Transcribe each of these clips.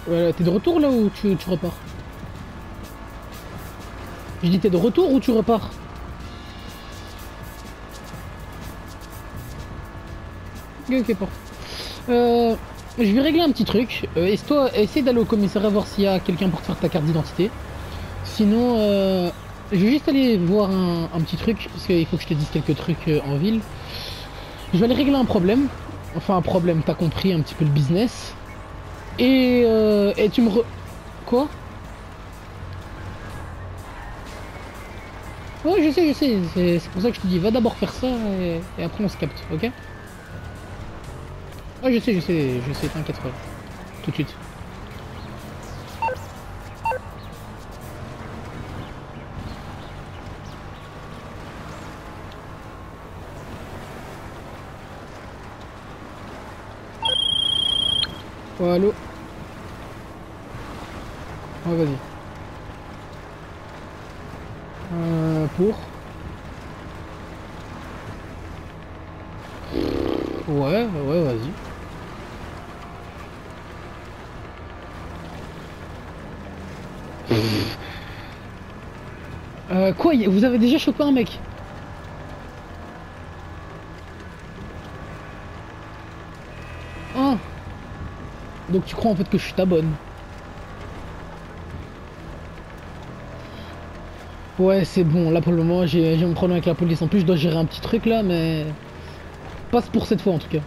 T'es de retour là ou tu repars? Je dis t'es de retour ou tu repars? Ok, ok, parfait. Je vais régler un petit truc. Essaye d'aller au commissariat voir s'il y a quelqu'un pour te faire ta carte d'identité. Sinon, je vais juste aller voir un petit truc, parce qu'il faut que je te dise quelques trucs en ville. Je vais aller régler un problème. Enfin, un problème, t'as compris un petit peu le business. Et tu me re... Quoi? Ouais, je sais, je sais. C'est pour ça que je te dis, va d'abord faire ça et après on se capte, ok? Ouais, je sais, t'inquiète pas. Tout de suite. Ouais, allô? Ouais, vas-y. Pour? Ouais, ouais, vas-y. Quoi, vous avez déjà chopé un mec? Ah, donc tu crois en fait que je suis ta bonne? Ouais, c'est bon, là pour le moment j'ai mon problème avec la police. En plus, je dois gérer un petit truc là, mais passe pour cette fois en tout cas.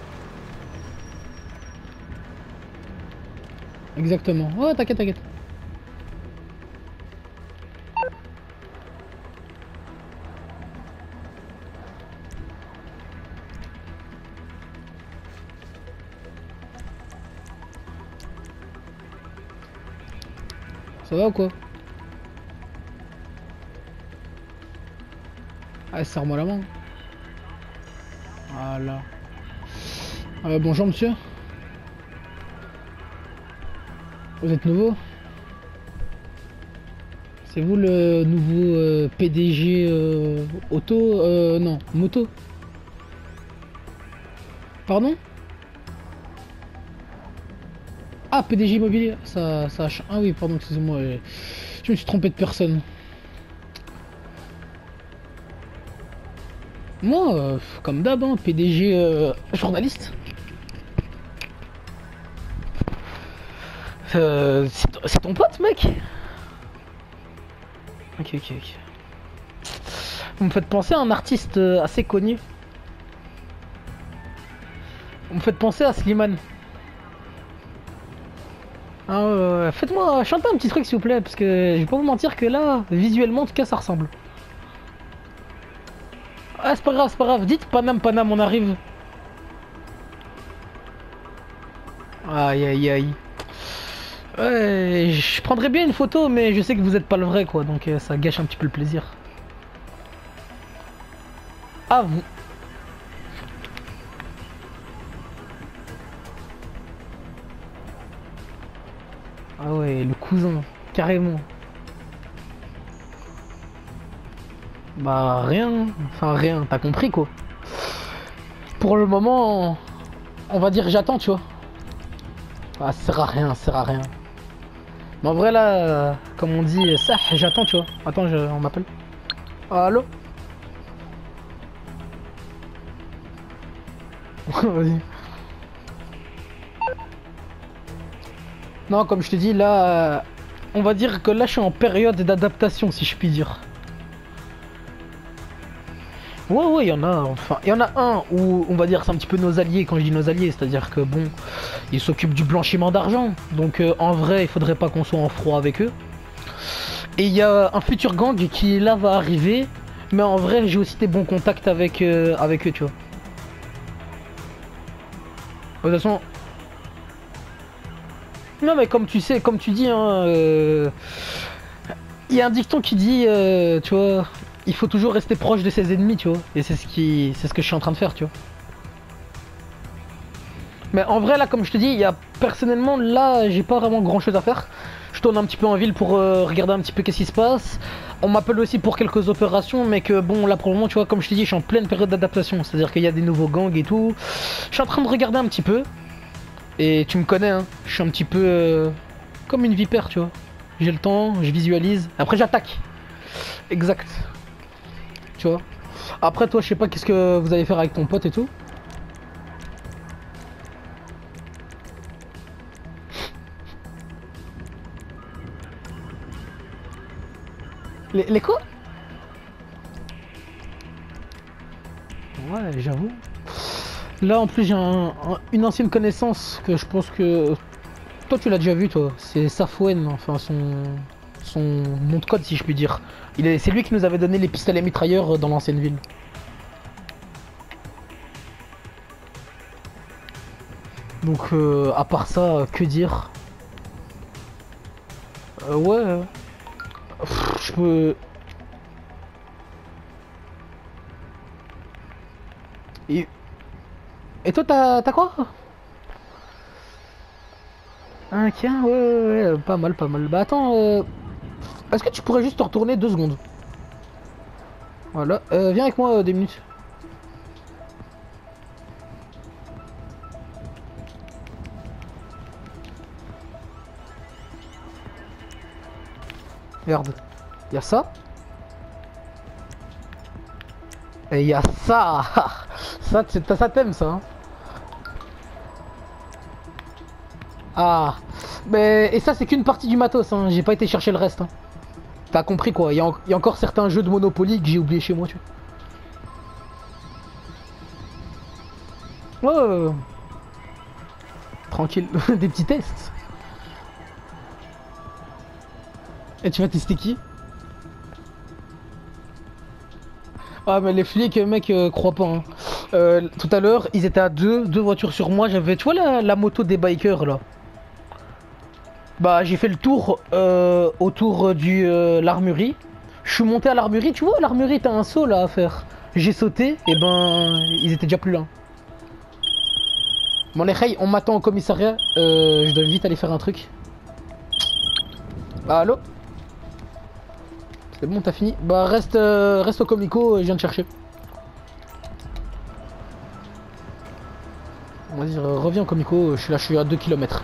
Exactement. Ouais, t'inquiète, t'inquiète. Ça va ou quoi? Ah, serre-moi la main. Voilà. Bonjour monsieur. Vous êtes nouveau? C'est vous le nouveau PDG auto? Non, moto. Pardon? Ah, PDG immobilier. Ça. Ah oui, pardon, excusez-moi. Je me suis trompé de personne. Moi, comme d'hab, hein, PDG journaliste. C'est ton pote, mec? Ok, ok, ok. Vous me faites penser à un artiste assez connu. Vous me faites penser à Slimane. Ah, faites-moi chanter un petit truc s'il vous plaît, parce que je vais pas vous mentir que là, visuellement en tout cas, ça ressemble. Ah, c'est pas grave, c'est pas grave. Dites Paname, Paname, on arrive. Aïe, aïe, aïe. Ouais, je prendrais bien une photo, mais je sais que vous êtes pas le vrai, quoi, donc ça gâche un petit peu le plaisir. Ah, vous. Ah ouais, le cousin, carrément. Bah rien, enfin rien, t'as compris quoi. Pour le moment, on va dire j'attends, tu vois. Ah, ça sert à rien, ça sert à rien. Mais en vrai là, comme on dit, ça, j'attends, tu vois. Attends, on m'appelle. Allô? Vas-y. Non, comme je te dis, là, on va dire que là, je suis en période d'adaptation, si je puis dire. Ouais, ouais, il y en a. Enfin, il y en a un où on va dire c'est un petit peu nos alliés. Quand je dis nos alliés, c'est-à-dire que bon, ils s'occupent du blanchiment d'argent. Donc en vrai, il faudrait pas qu'on soit en froid avec eux. Et il y a un futur gang qui là va arriver. Mais en vrai, j'ai aussi des bons contacts avec eux, tu vois. De toute façon, non, mais comme tu sais, comme tu dis, hein, il y a un dicton qui dit, tu vois, il faut toujours rester proche de ses ennemis, tu vois. Et c'est ce que je suis en train de faire, tu vois. Mais en vrai, là, comme je te dis, il y a personnellement, là, j'ai pas vraiment grand chose à faire. Je tourne un petit peu en ville pour regarder un petit peu qu'est-ce qui se passe. On m'appelle aussi pour quelques opérations, mais que bon, là pour le moment, tu vois, comme je te dis, je suis en pleine période d'adaptation. C'est-à-dire qu'il y a des nouveaux gangs et tout. Je suis en train de regarder un petit peu. Et tu me connais, hein, je suis un petit peu comme une vipère, tu vois. J'ai le temps, je visualise, après j'attaque. Exact. Tu vois. Après toi, je sais pas qu'est-ce que vous allez faire avec ton pote et tout. Les quoi? Ouais, j'avoue. Là en plus j'ai une ancienne connaissance que je pense que toi tu l'as déjà vu toi. C'est Safwen, enfin son nom de code si je puis dire. C'est lui qui nous avait donné les pistolets mitrailleurs dans l'ancienne ville. Donc à part ça, que dire? Ouais, je peux. Et, et toi t'as quoi? Un tiens, ouais, pas mal, pas mal. Bah attends, est-ce que tu pourrais juste te retourner 2 secondes? Voilà, viens avec moi 2 minutes. Regarde, y a ça. Et y a ça. Ça t'aime ça, hein. Ah, mais et ça c'est qu'une partie du matos, hein. J'ai pas été chercher le reste, hein. T'as compris quoi, y a encore certains jeux de Monopoly que j'ai oublié chez moi, tu vois. Ouais, tranquille, des petits tests. Et tu vas tester qui? Ah mais les flics, mec, crois pas, hein. Tout à l'heure, ils étaient à deux voitures sur moi. J'avais, tu vois la moto des bikers là. Bah j'ai fait le tour autour du l'armurerie. Je suis monté à l'armurerie, tu vois, l'armurerie t'as un saut là à faire. J'ai sauté, et ben ils étaient déjà plus là. Bon les hey, on m'attend au commissariat. Je dois vite aller faire un truc. Ah, allô? C'est bon, t'as fini? Bah reste au comico, je viens te chercher. Vas-y, reviens au comico, je suis là, je suis à 2 km.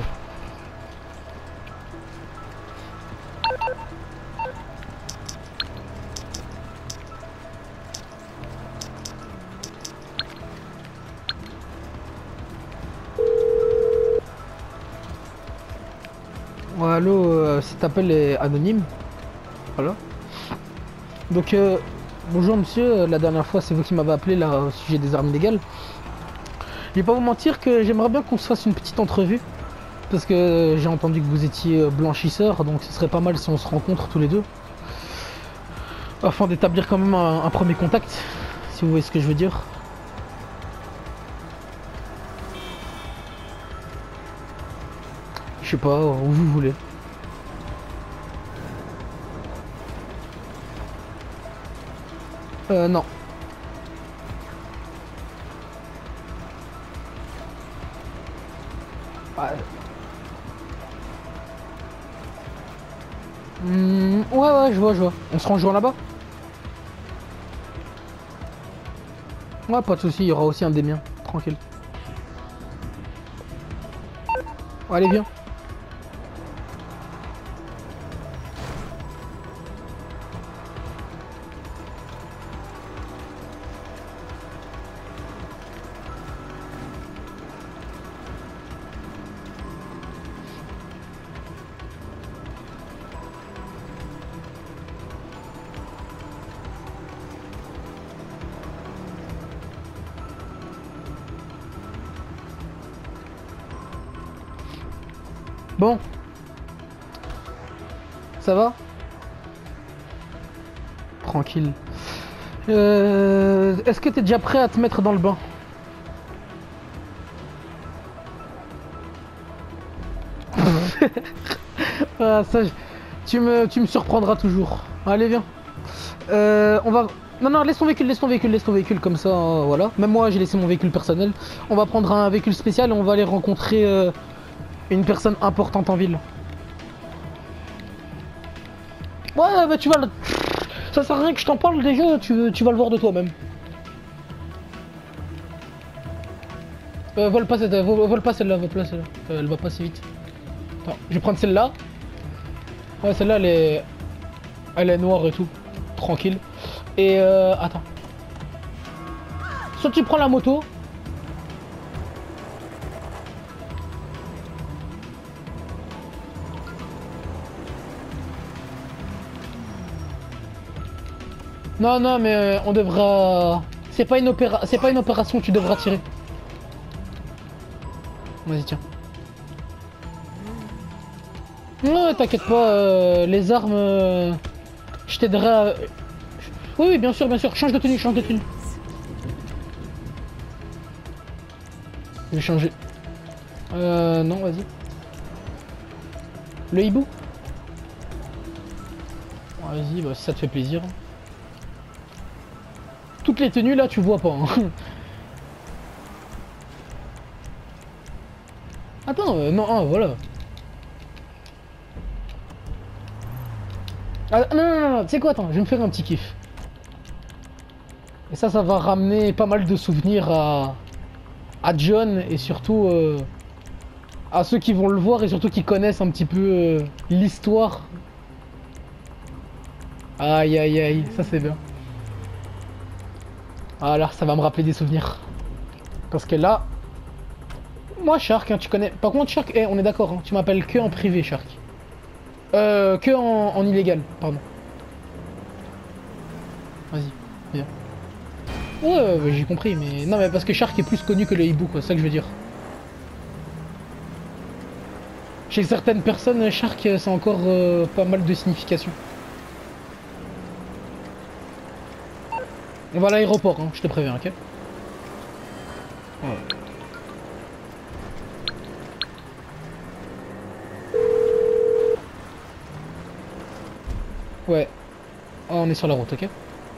Ouais, allô, si t'appelles est anonyme. Voilà. Donc, bonjour monsieur, la dernière fois c'est vous qui m'avez appelé là au sujet des armes illégales. Je vais pas vous mentir que j'aimerais bien qu'on se fasse une petite entrevue. Parce que j'ai entendu que vous étiez blanchisseur, donc ce serait pas mal si on se rencontre tous les deux. Afin d'établir quand même un premier contact, si vous voyez ce que je veux dire. Je sais pas, où vous voulez. Non. Ouais. Ouais, je vois. On se rejoint là-bas? Ouais, pas de soucis, il y aura aussi un des miens. Tranquille. Allez, viens. Bon. Ça va? Tranquille. Est-ce que t'es déjà prêt à te mettre dans le bain? Ah, ça, tu me surprendras toujours. Allez, viens. On va... Non, non, laisse ton véhicule comme ça, voilà. Même moi, j'ai laissé mon véhicule personnel. On va prendre un véhicule spécial et on va aller rencontrer une personne importante en ville. Ouais, bah tu vas... Ça sert à rien que je t'en parle déjà, tu vas le voir de toi-même. Vole pas celle-là, vole pas celle-là, vole pas celle-là. Elle va pas si vite. Attends, je vais prendre celle-là. Ouais, celle-là, elle est noire et tout. Tranquille. Et attends. Soit tu prends la moto. Non, non, mais on devra... C'est pas une opération, tu devras tirer. Vas-y, tiens. Non, t'inquiète pas, les armes... je t'aiderai à... Oui, oui, bien sûr, bien sûr. Change de tenue, change de tenue. Je vais changer. Non, vas-y. Le hibou? Vas-y, bah, si ça te fait plaisir. Toutes les tenues, là, tu vois pas. Hein. Attends, non, ah, voilà. Ah, non, non, non, tu sais quoi, attends, je vais me faire un petit kiff. Et ça va ramener pas mal de souvenirs à John et surtout à ceux qui vont le voir et surtout qui connaissent un petit peu l'histoire. Aïe, aïe, aïe, ça c'est bien. Alors, ça va me rappeler des souvenirs. Parce que là, moi, Shark, hein, tu connais. Par contre, Shark, on est d'accord, hein, tu m'appelles que en privé, Shark. Que en illégal, pardon. Vas-y, viens. Ouais, ouais, j'ai compris, mais non, mais parce que Shark est plus connu que le hibou, quoi, c'est ça que je veux dire. Chez certaines personnes, Shark, c'est encore pas mal de signification. On va à l'aéroport, hein, je te préviens, ok? Ouais. Ouais. Oh, on est sur la route, ok?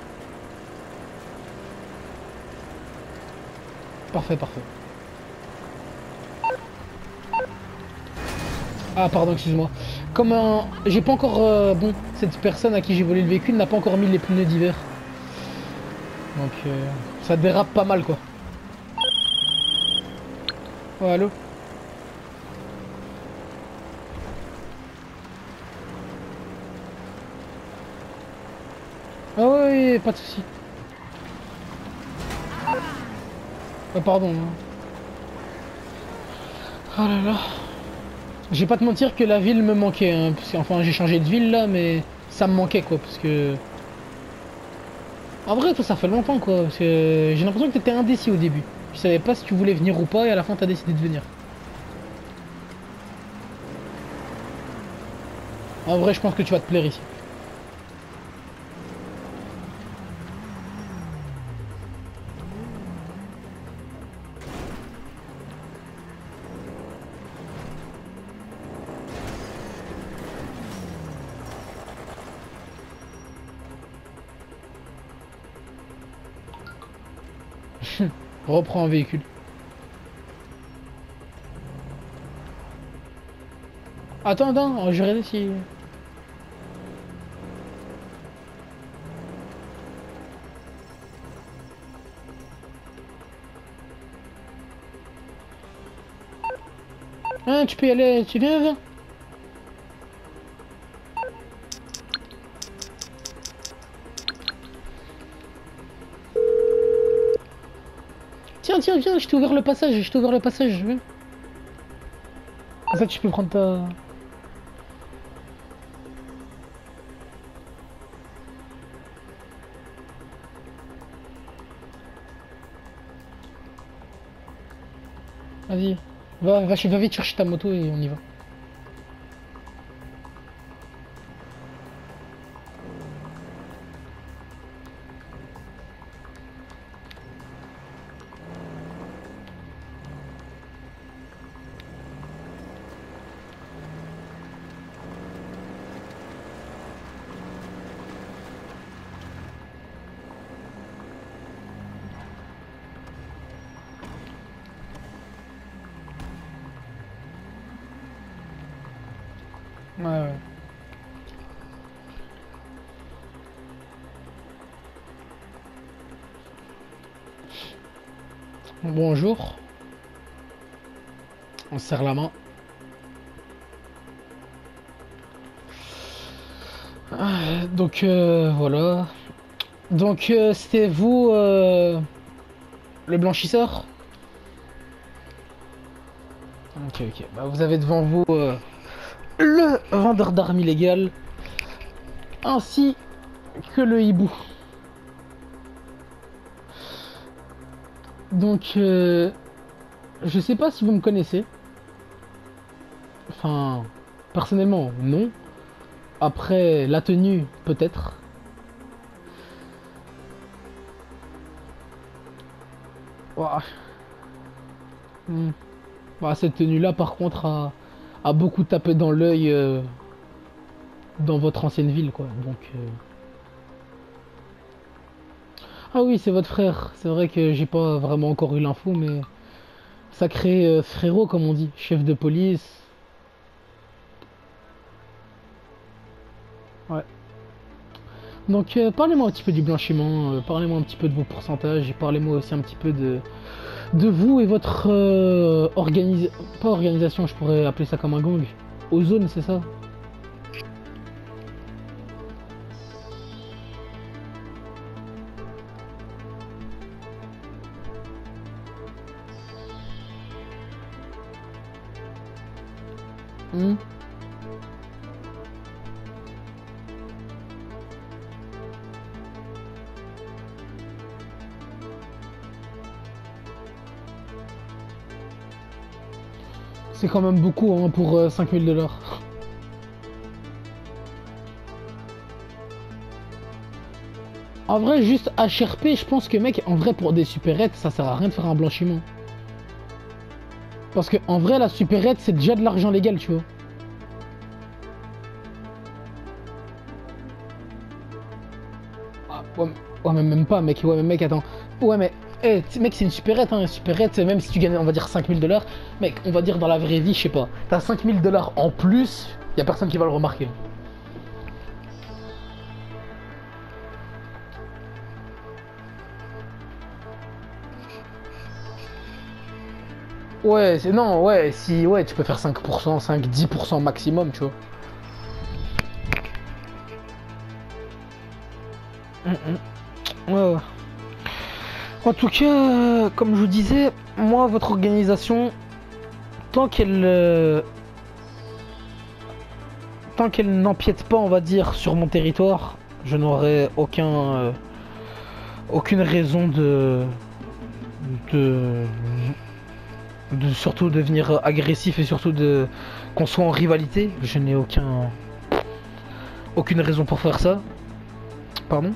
Parfait, parfait. Ah, pardon, excuse-moi. Comme j'ai pas encore... bon, cette personne à qui j'ai volé le véhicule n'a pas encore mis les pneus d'hiver. Donc, ça dérape pas mal, quoi. Ouais, allô? Ah ouais, pas de soucis. Ah, pardon. Hein. Oh là là. Je vais pas te mentir que la ville me manquait, hein, parce que, enfin j'ai changé de ville là, mais ça me manquait quoi, parce que... En vrai, toi ça fait longtemps quoi, parce que j'ai l'impression que t'étais indécis au début. Tu savais pas si tu voulais venir ou pas, et à la fin t'as décidé de venir. En vrai, je pense que tu vas te plaire ici. Reprends un véhicule. Attends, attends, je vais regarder si... Ah, tu peux y aller, tu viens? Tiens, tiens, viens, je t'ai ouvert le passage, je t'ai ouvert le passage, viens. Comme ça tu peux prendre ta... Vas-y, va vite chercher ta moto et on y va. Ouais, ouais. Bonjour. On se serre la main. Donc voilà. Donc c'était vous le blanchisseur? Ok, ok. Bah, vous avez devant vous le vendeur d'armes illégales ainsi que le hibou. Donc je sais pas si vous me connaissez. Enfin, personnellement, non. Après, la tenue, peut-être. Ouah. Hmm. Bah, cette tenue-là, par contre, a beaucoup tapé dans l'œil dans votre ancienne ville, quoi. Donc, ah oui, c'est votre frère. C'est vrai que j'ai pas vraiment encore eu l'info, mais sacré frérot, comme on dit, chef de police. Ouais. Donc, parlez-moi un petit peu du blanchiment, parlez-moi un petit peu de vos pourcentages, et parlez-moi aussi un petit peu de vous et votre pas organisation, je pourrais appeler ça comme un gang. Ozone, c'est ça? Hmm. C'est quand même beaucoup hein, pour 5000 $. En vrai, juste HRP, je pense que mec, en vrai, pour des supérettes, ça sert à rien de faire un blanchiment. Parce que en vrai, la supérette, c'est déjà de l'argent légal, tu vois. Ah, ouais, ouais, mais même pas, mec. Ouais, mais mec, attends. Ouais, mais, mec, c'est une supérette, hein. Une supérette, même si tu gagnes, on va dire 5000 $, mec, on va dire dans la vraie vie, je sais pas. T'as 5000 $ en plus, y a personne qui va le remarquer. Ouais, c'est non, ouais, si, ouais, tu peux faire 5%, 5-10% maximum, tu vois. Ouais, ouais. En tout cas, comme je vous disais, moi, votre organisation, tant qu'elle tant qu'elle n'empiète pas, on va dire, sur mon territoire, je n'aurai aucune raison de, de surtout devenir agressif et surtout de qu'on soit en rivalité. Je n'ai aucune raison pour faire ça. Pardon?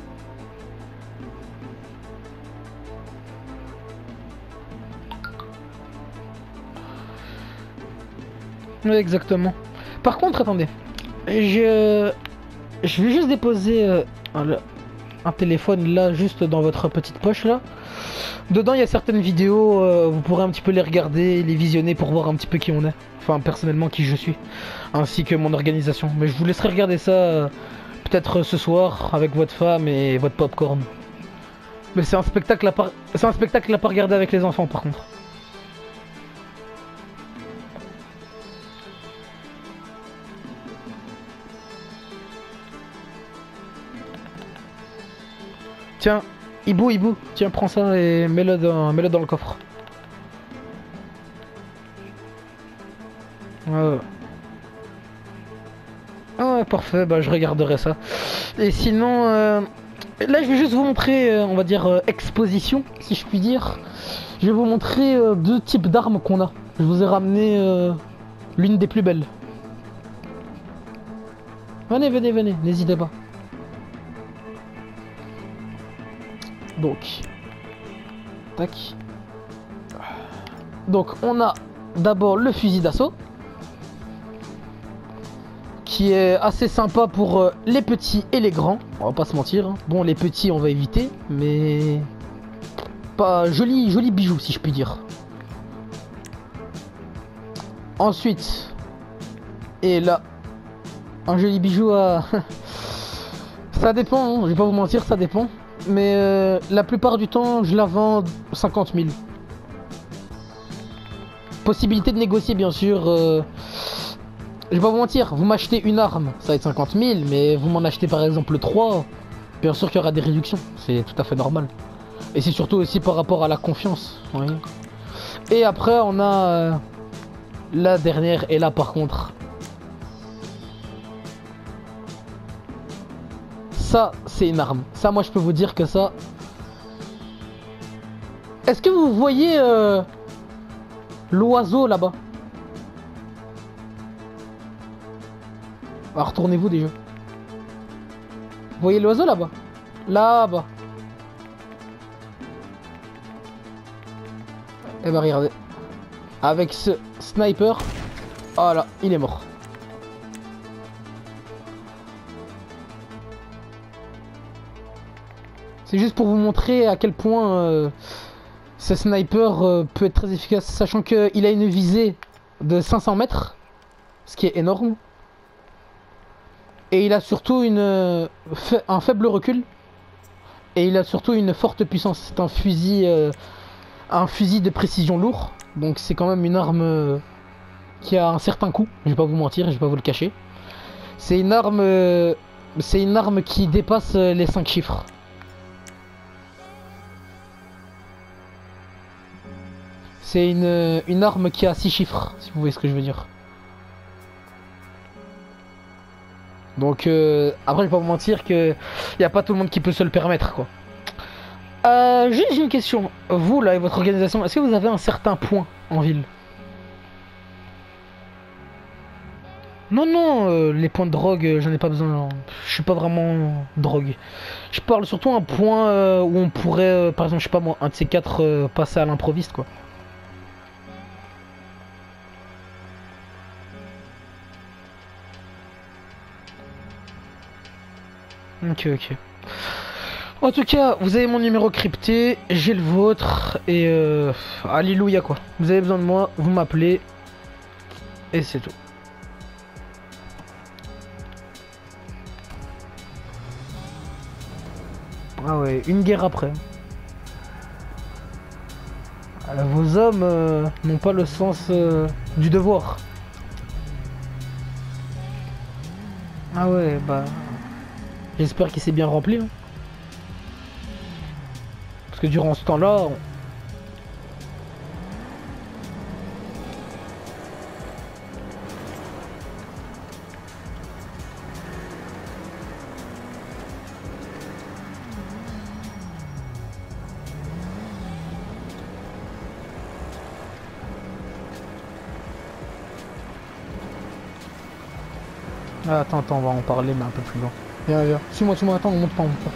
Oui, exactement. Par contre, attendez. Je, je vais juste déposer un téléphone là, juste dans votre petite poche là. Dedans, il y a certaines vidéos, vous pourrez un petit peu les regarder, les visionner pour voir un petit peu qui on est. Enfin, personnellement, qui je suis. Ainsi que mon organisation. Mais je vous laisserai regarder ça peut-être ce soir avec votre femme et votre popcorn. Mais c'est un spectacle à pas regarder avec les enfants par contre. Tiens, Hibou, tiens, prends ça et mets-le dans le coffre. Ouais. Ah ouais, parfait, bah je regarderai ça. Et sinon, là je vais juste vous montrer, on va dire, exposition, si je puis dire. Je vais vous montrer deux types d'armes qu'on a. Je vous ai ramené l'une des plus belles. Venez, n'hésitez pas. Donc, tac. Donc on a d'abord le fusil d'assaut, qui est assez sympa pour les petits et les grands, on va pas se mentir. Hein. Bon, les petits on va éviter, mais pas joli bijou si je puis dire. Ensuite, et là, un joli bijou à... ça dépend, hein, je vais pas vous mentir, ça dépend. Mais la plupart du temps, je la vends 50 000. possibilité de négocier, bien sûr. Je vais pas vous mentir, vous m'achetez une arme, ça va être 50 000, mais vous m'en achetez par exemple 3, bien sûr qu'il y aura des réductions, c'est tout à fait normal. Et c'est surtout aussi par rapport à la confiance. Oui. Et après, on a la dernière, et là par contre, ça c'est une arme. Ça, moi je peux vous dire que ça... Est-ce que vous voyez l'oiseau là-bas? Alors retournez-vous déjà. Vous voyez l'oiseau là-bas? Là-bas. Et bah regardez. Avec ce sniper. Voilà, il est mort. C'est juste pour vous montrer à quel point ce sniper peut être très efficace. Sachant qu'il a une visée de 500 mètres. Ce qui est énorme. Et il a surtout un faible recul. Et il a surtout une forte puissance. C'est un fusil de précision lourd. Donc c'est quand même une arme qui a un certain coût. Je vais pas vous mentir, je vais pas vous le cacher. C'est une arme qui dépasse les 5 chiffres. C'est une arme qui a 6 chiffres, si vous voyez ce que je veux dire. Donc après je vais pas vous mentir que y a pas tout le monde qui peut se le permettre quoi. Juste une question, vous là et votre organisation, est-ce que vous avez un certain point en ville? Non non, les points de drogue, j'en ai pas besoin, je suis pas vraiment drogue. Je parle surtout un point où on pourrait, par exemple je sais pas moi, un de ces quatre passer à l'improviste quoi. Ok, ok. En tout cas, vous avez mon numéro crypté, j'ai le vôtre, et alléluia quoi. Vous avez besoin de moi, vous m'appelez, et c'est tout. Ah ouais, une guerre après. Vos hommes n'ont pas le sens du devoir. Ah ouais, bah... J'espère qu'il s'est bien rempli. Hein. Parce que durant ce temps-là... Ah, attends, on va en parler, mais un peu plus loin. Viens, viens. Suis-moi, attends, on monte pas, on monte pas.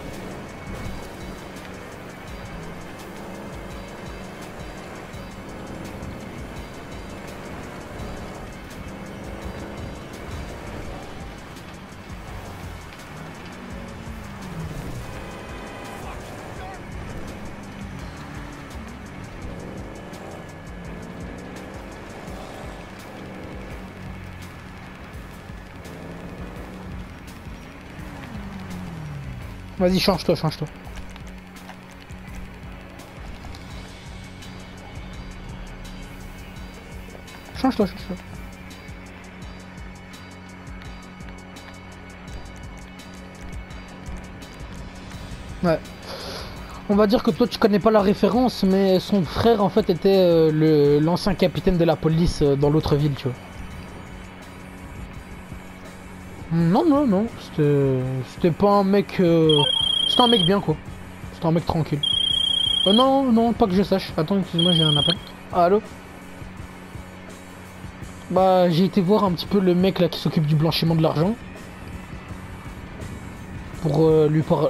Vas-y, change-toi. Change-toi. Ouais. On va dire que toi tu connais pas la référence, mais son frère en fait était l'ancien capitaine de la police dans l'autre ville, tu vois. Non, c'était pas un mec... C'était un mec bien quoi. C'était un mec tranquille. Non, pas que je sache. Attends, excuse-moi, j'ai un appel. Allô? Bah, j'ai été voir un petit peu le mec là qui s'occupe du blanchiment de l'argent. Pour lui parler.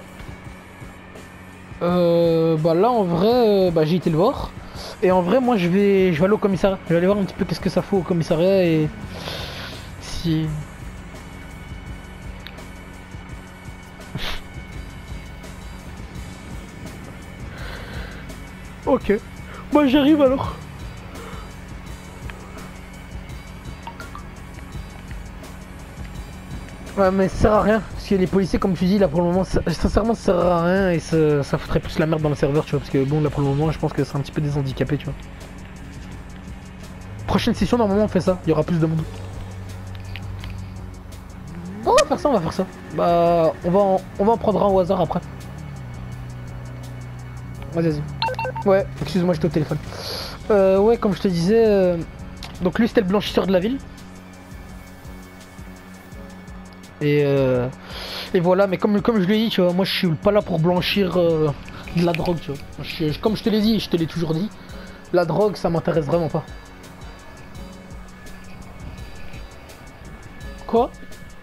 Bah là en vrai, bah j'ai été le voir. Et en vrai, moi je vais aller au commissariat. Je vais aller voir un petit peu qu'est-ce que ça fout au commissariat et... Si... Ok. Moi j'arrive alors. Ouais mais ça sert à rien. Parce que les policiers comme tu dis là pour le moment sincèrement ça sert à rien et ça foutrait plus la merde dans le serveur tu vois. Parce que bon là pour le moment je pense que c'est un petit peu des handicapés tu vois. Prochaine session, normalement, on fait ça. Il y aura plus de monde. On va faire ça, on va faire ça. Bah, on va en prendre un au hasard après. Vas-y. Ouais, excuse-moi, j'étais au téléphone. Ouais, comme je te disais, donc lui c'était le blanchisseur de la ville. Et voilà, mais comme je l'ai dit, tu vois, moi je suis pas là pour blanchir de la drogue, tu vois. Comme je te l'ai dit, je te l'ai toujours dit, la drogue ça m'intéresse vraiment pas. Quoi?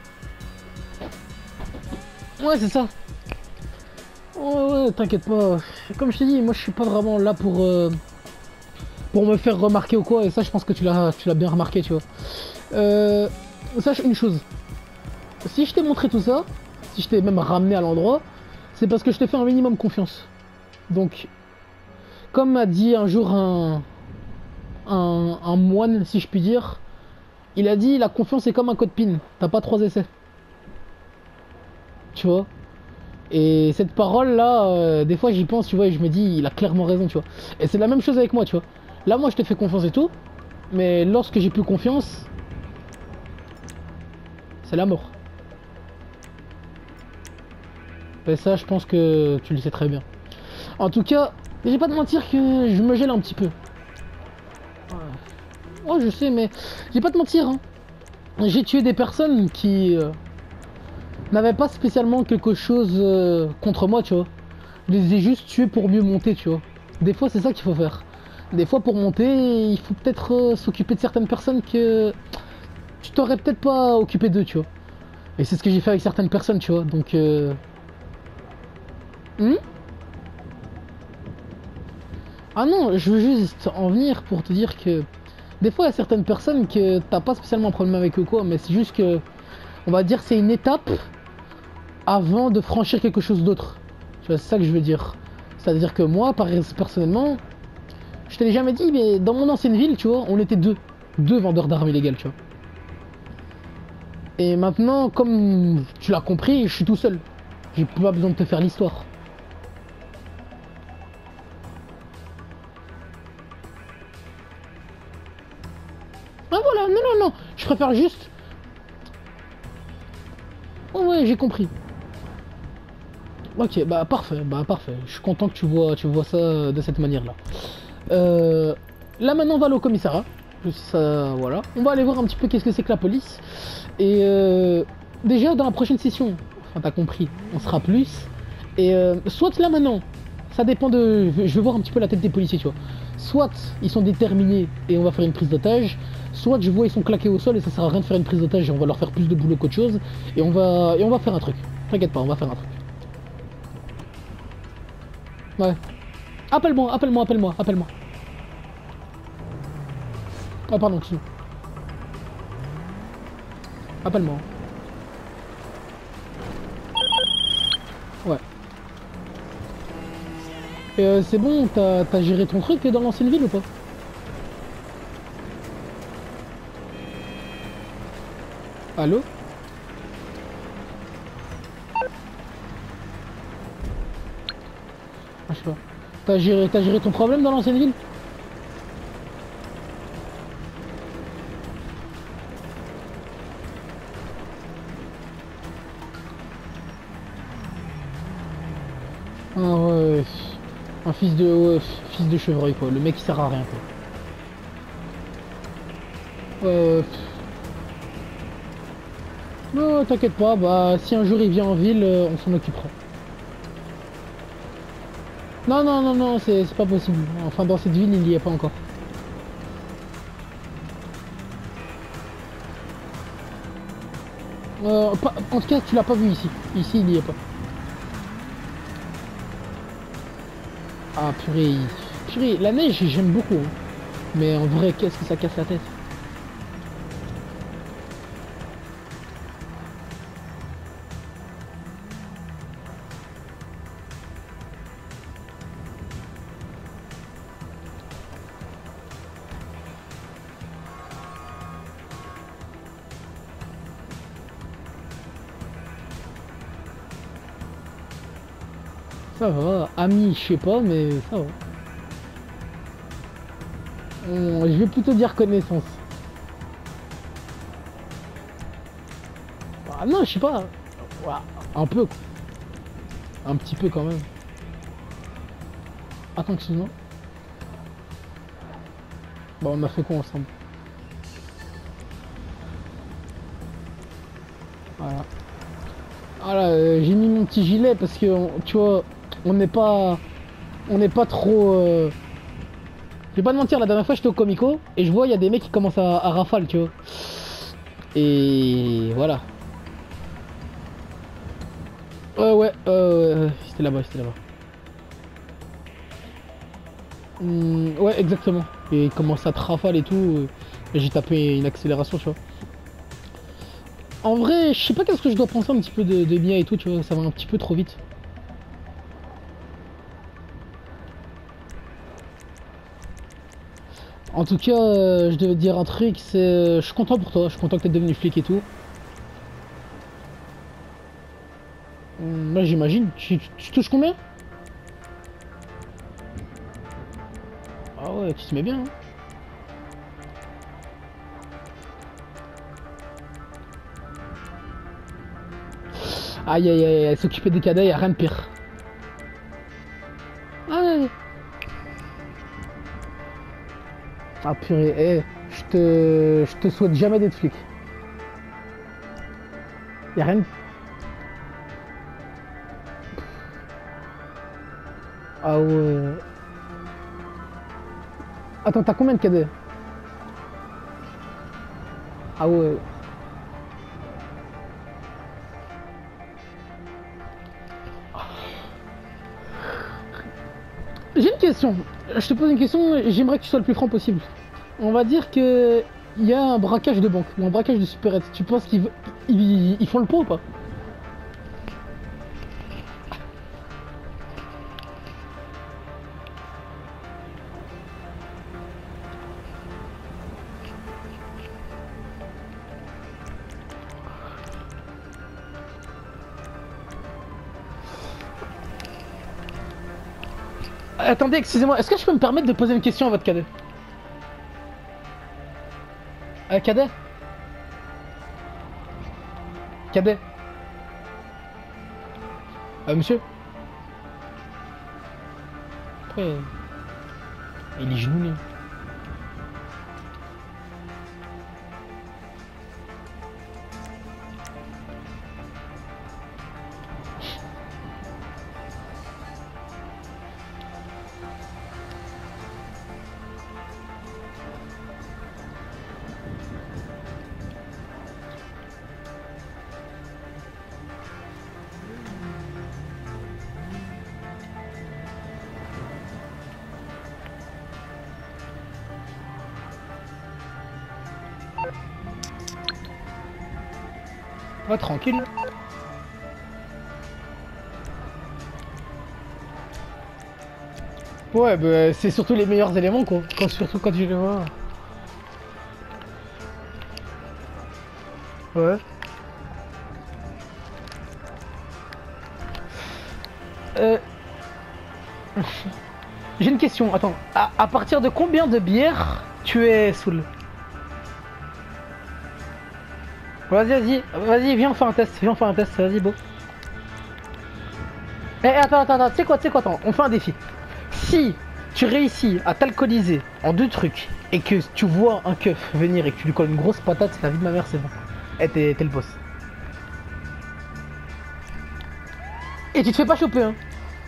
Ouais, c'est ça. Ouais, t'inquiète pas. Comme je t'ai dit, moi je suis pas vraiment là pour me faire remarquer ou quoi, et ça je pense que tu l'as bien remarqué, tu vois. Sache une chose, si je t'ai montré tout ça, si je t'ai même ramené à l'endroit, c'est parce que je t'ai fait un minimum confiance. Donc, comme m'a dit un jour un moine, si je puis dire, il a dit la confiance est comme un code PIN, t'as pas 3 essais. Tu vois. Et cette parole là, des fois j'y pense, tu vois, et je me dis, il a clairement raison, tu vois. Et c'est la même chose avec moi, tu vois. Là, moi je t'ai fait confiance et tout, mais lorsque j'ai plus confiance, c'est la mort. Et ça, je pense que tu le sais très bien. En tout cas, je vais pas te mentir que je me gèle un petit peu. Ouais, je sais, mais je vais pas te mentir, hein. J'ai tué des personnes qui n'avaient pas spécialement quelque chose contre moi, tu vois. Je les ai juste tués pour mieux monter, tu vois. Des fois, c'est ça qu'il faut faire. Des fois, pour monter, il faut peut-être s'occuper de certaines personnes que tu t'aurais peut-être pas occupé d'eux, tu vois. Et c'est ce que j'ai fait avec certaines personnes, tu vois. Donc, hmm. Ah non, je veux juste en venir pour te dire que des fois, il y a certaines personnes que t'as pas spécialement un problème avec eux, quoi, mais c'est juste que, on va dire, c'est une étape avant de franchir quelque chose d'autre. Tu vois, c'est ça que je veux dire. C'est-à-dire que moi, personnellement, je te l'ai jamais dit, mais dans mon ancienne ville, tu vois, on était deux vendeurs d'armes illégales, tu vois. Et maintenant, comme tu l'as compris, je suis tout seul. J'ai pas besoin de te faire l'histoire. Ah voilà, non, non, non, je préfère juste... Oh ouais, j'ai compris. Ok, bah parfait, bah parfait. Je suis content que tu vois ça de cette manière-là. Euh, Là maintenant, on va aller au commissariat. Ça, voilà. On va aller voir un petit peu qu'est-ce que c'est que la police. Et déjà, dans la prochaine session, enfin t'as compris, on sera plus. Et soit là maintenant, ça dépend de... Je vais voir un petit peu la tête des policiers, tu vois. Soit ils sont déterminés et on va faire une prise d'otage. Soit je vois ils sont claqués au sol et ça sert à rien de faire une prise d'otage et on va leur faire plus de boulot qu'autre chose. Et on va faire un truc. T'inquiète pas, on va faire un truc. Ouais. Appelle-moi, appelle-moi, appelle-moi, appelle-moi. Ah pardon, excuse. Appelle-moi. Ouais. Et c'est bon, t'as géré ton truc dans l'ancienne ville ou pas? Allô? Ah, je sais pas. T'as géré ton problème dans l'ancienne ville? Ah ouais. Un fils de chevreuil quoi. Le mec il sert à rien quoi. Non, t'inquiète pas, bah si un jour il vient en ville, on s'en occupera. Non, non, non, non, c'est pas possible. Enfin, dans cette ville, il n'y est pas encore. En tout cas, tu l'as pas vu ici. Ici, il n'y est pas. Ah, purée. Purée, la neige, j'aime beaucoup, hein. Mais en vrai, qu'est-ce que ça casse la tête? Ça va. Ami, je sais pas, mais ça va. Je vais plutôt dire connaissance. Ah non, je sais pas. Ouais, un peu. Un petit peu quand même. Attends, excuse-moi. Bon, on a fait quoi ensemble? Voilà. Voilà, j'ai mis mon petit gilet parce que, tu vois, on n'est pas... On n'est pas trop... Je vais pas te mentir, la dernière fois j'étais au Comico et je vois il y a des mecs qui commencent à rafale, tu vois. Et voilà. Ouais, c'était là-bas, c'était là-bas. Ouais, exactement. Et il commence à te rafale et tout. Et j'ai tapé une accélération, tu vois. En vrai, je sais pas qu'est-ce que je dois penser un petit peu de Mia et tout, tu vois. Ça va un petit peu trop vite. En tout cas, je devais te dire un truc, c'est... je suis content pour toi, je suis content que t'es devenu flic et tout. Là, j'imagine. Tu touches combien? Ah ouais, tu te mets bien, hein. Aïe aïe aïe, s'occuper des cadets, y'a rien de pire. Ah ouais. Ah purée, je te souhaite jamais d'être flic. Y'a rien de... Ah ouais. Attends, t'as combien de cadets? Ah ouais. J'ai une question. Je te pose une question, j'aimerais que tu sois le plus franc possible. On va dire que il y a un braquage de banque ou un braquage de supérette. Tu penses qu'ils font le pot ou pas? Attendez, excusez-moi, est-ce que je peux me permettre de poser une question à votre cadet? Cadet? Cadet? Monsieur? Après, il est genouillé. Ouais, tranquille. Ouais, bah, c'est surtout les meilleurs éléments, quoi. Surtout quand tu les vois. Ouais. Euh... J'ai une question, attends. À partir de combien de bières tu es saoul? Vas-y, viens, on fait un test, vas-y, beau. Attends, tu sais quoi, attends, on fait un défi. Si tu réussis à t'alcooliser en deux trucs et que tu vois un keuf venir et que tu lui colles une grosse patate, c'est la vie de ma mère, c'est bon. Eh, t'es le boss. Et tu te fais pas choper, hein.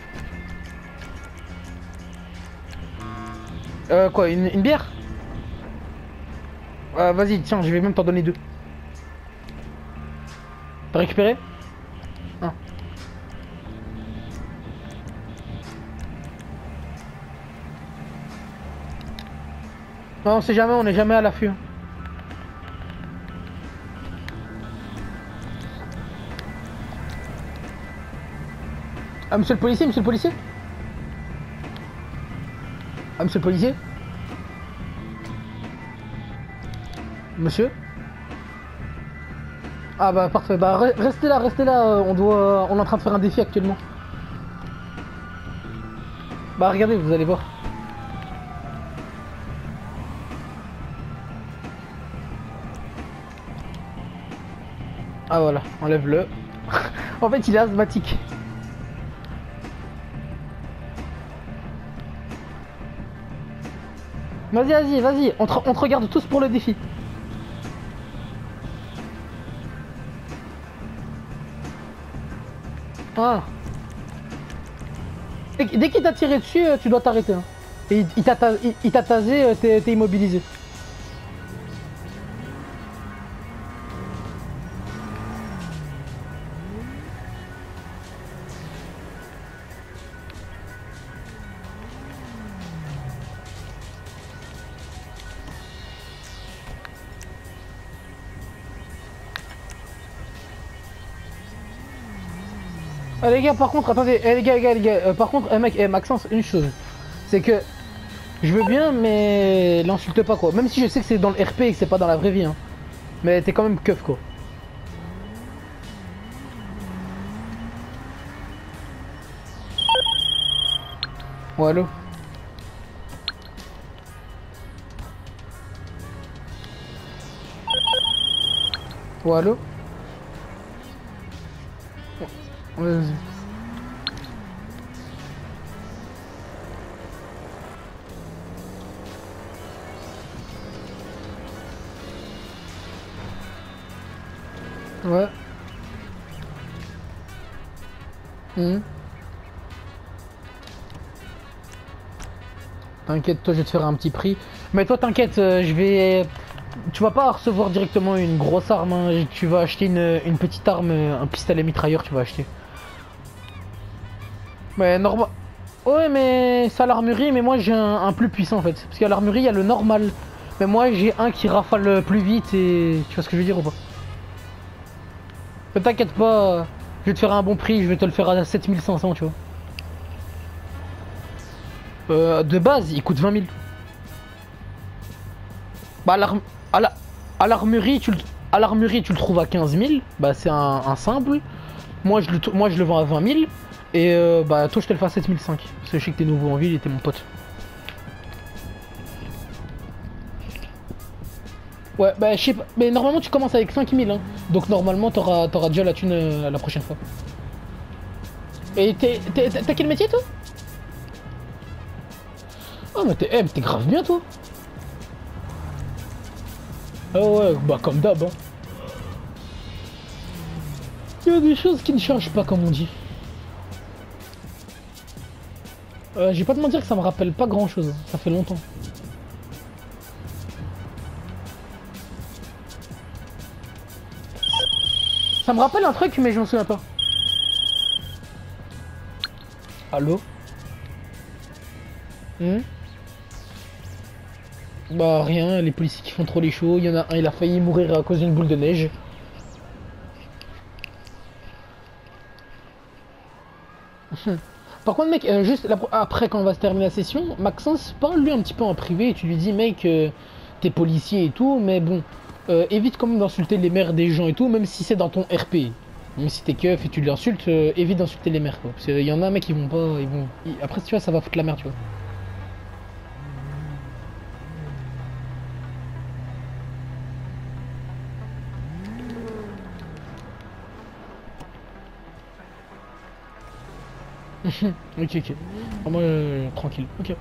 Quoi, une bière? Vas-y, tiens, je vais même t'en donner deux. T'as récupéré? Un. Non, on sait jamais, on n'est jamais à l'affût, hein. Ah, monsieur le policier, monsieur le policier? Ah, monsieur le policier? Monsieur? Ah bah parfait, bah restez là, on est en train de faire un défi actuellement. Bah regardez, vous allez voir. Ah voilà, enlève-le. En fait, il est asthmatique. Vas-y, on te regarde tous pour le défi. Ah. Dès qu'il t'a tiré dessus, tu dois t'arrêter. Hein. Et il t'a tasé, t'es immobilisé. Ah, les gars, par contre, attendez, les gars, par contre, mec, Maxence, une chose, c'est que je veux bien, mais l'insulte pas quoi. Même si je sais que c'est dans le RP et que c'est pas dans la vraie vie, hein. Mais t'es quand même keuf quoi. Ouais, allô? Ouais, allô? Vas-y. Ouais. Mhm. T'inquiète, toi je vais te faire un petit prix. Mais toi t'inquiète, je vais... Tu vas pas recevoir directement une grosse arme, hein. Tu vas acheter une petite arme, un pistolet mitrailleur, tu vas acheter. Mais normal... Ouais mais c'est à l'armurerie, mais moi j'ai un plus puissant en fait. Parce qu'à l'armurerie il y a le normal. Mais moi j'ai un qui rafale plus vite et... Tu vois ce que je veux dire ou pas? Mais t'inquiète pas, je vais te faire un bon prix, je vais te le faire à 7500 tu vois. De base il coûte 20 000. Bah, à la- à l'armurerie, à l'armurerie, tu le trouves à 15 000. Bah, c'est un simple. Moi, je le vends à 20 000. Et bah, toi, je te le fais à 7 500. Parce que je sais que t'es nouveau en ville et t'es mon pote. Ouais, bah, je sais pas. Mais normalement, tu commences avec 5 000. Hein. Donc, normalement, t'auras déjà la thune la prochaine fois. Et t'as quel métier, toi? Ah, mais t'es grave bien, toi. Ah ouais, bah, comme d'hab. Hein. Il y a des choses qui ne changent pas, comme on dit. Je vais pas te mentir que ça me rappelle pas grand chose, ça fait longtemps. Ça me rappelle un truc, mais je m'en souviens pas. Allô? Hmm. Bah rien, les policiers qui font trop les shows, il y en a un, il a failli mourir à cause d'une boule de neige. Par contre mec, juste après quand on va se terminer la session, Maxence parle lui un petit peu en privé et tu lui dis mec, t'es policier et tout, mais bon, évite quand même d'insulter les mères des gens et tout, même si c'est dans ton RP. Même si t'es keuf et tu l'insultes, évite d'insulter les mères quoi. Parce qu'il y en a mec ils vont pas, après tu vois ça va foutre la merde tu vois. Ok ok. Ah, moi tranquille, ok.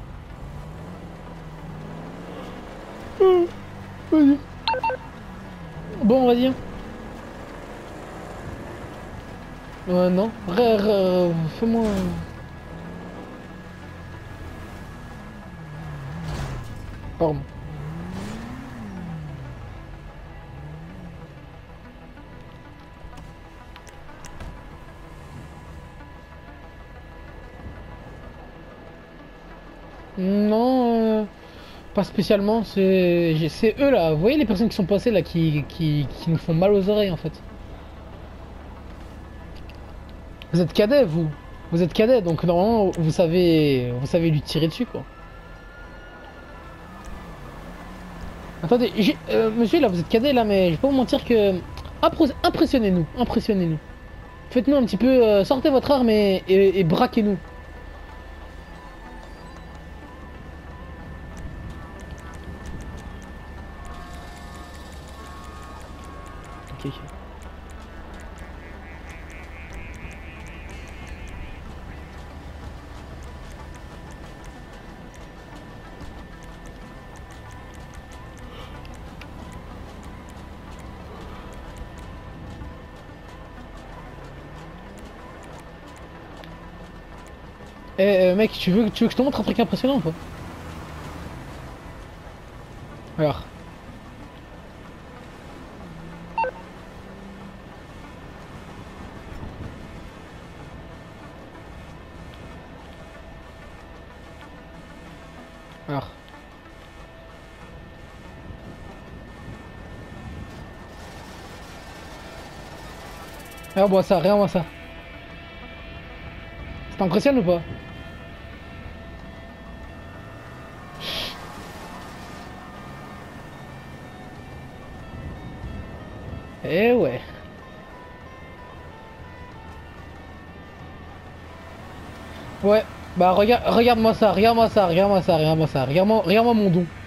Vas-y. Bon vas-y. Hein. Non. Fais-moi. Pardon. Non, pas spécialement. C'est eux là. Vous voyez les personnes qui sont passées là qui nous font mal aux oreilles en fait. Vous êtes cadet vous. Vous êtes cadet donc normalement vous savez lui tirer dessus quoi. Attendez, monsieur là vous êtes cadet là mais je vais pas vous mentir que impressionnez-nous, impressionnez-nous. Faites-nous un petit peu, sortez votre arme et braquez-nous. Ok. Ok. Mec, tu veux que je te montre un truc impressionnant ou pas? Alors. Alors. Regarde-moi ça, regarde-moi ça. Ça t'impressionne ou pas? Eh ouais. Ouais. Bah regarde, regarde-moi ça, regarde-moi ça, regarde-moi ça, regarde-moi ça. Regarde-moi mon don.